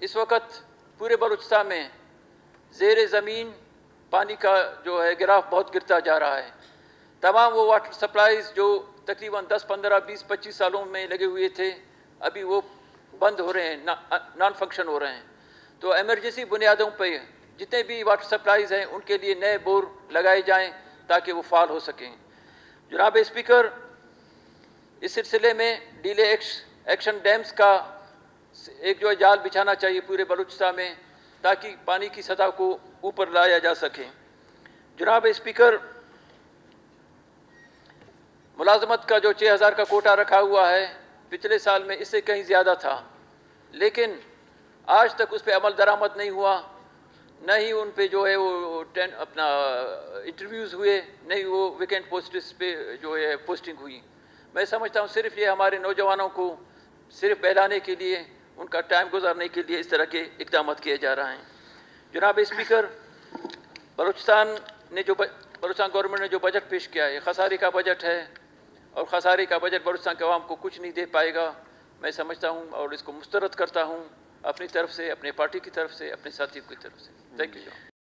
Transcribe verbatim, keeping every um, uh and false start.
इस वक्त पूरे बलूचिस्तान में ज़ेर ज़मीन पानी का जो है गिराफ बहुत गिरता जा रहा है। तमाम वो वाटर सप्लाईज़ जो तकरीबन दस पंद्रह बीस पच्चीस सालों में लगे हुए थे, अभी वो बंद हो रहे हैं, नॉन फंक्शन हो रहे हैं। तो एमरजेंसी बुनियादों पर जितने भी वाटर सप्लाईज़ हैं उनके लिए नए बोर लगाए जाएं ताकि वो फाल हो सकें। जनाब स्पीकर, इस सिलसिले में डीले एक्शन डैम्स का एक जो जाल बिछाना चाहिए पूरे बलूचिस्तान में ताकि पानी की सतह को ऊपर लाया जा सके। जनाब स्पीकर, मुलाजमत का जो छः हज़ार का कोटा रखा हुआ है पिछले साल में इससे कहीं ज़्यादा था, लेकिन आज तक उस पर अमल दरामद नहीं हुआ, न ही उन पे जो है वो टेन अपना इंटरव्यूज़ हुए, न ही वो वैकेंट पोस्ट्स पे जो है पोस्टिंग हुई। मैं समझता हूँ सिर्फ ये हमारे नौजवानों को सिर्फ बहलाने के लिए, उनका टाइम गुजारने के लिए इस तरह के इक़दाम किए जा रहे हैं। जनाब स्पीकर, बलूचिस्तान ने जो बलूचिस्तान गवर्नमेंट ने जो बजट पेश किया है खसारे का बजट है और खसारे का बजट बलूचिस्तान के अवाम को कुछ नहीं दे पाएगा, मैं समझता हूँ और इसको मुस्तरद करता हूँ अपनी तरफ से, अपने पार्टी की तरफ से, अपने साथियों की तरफ से। Thank you.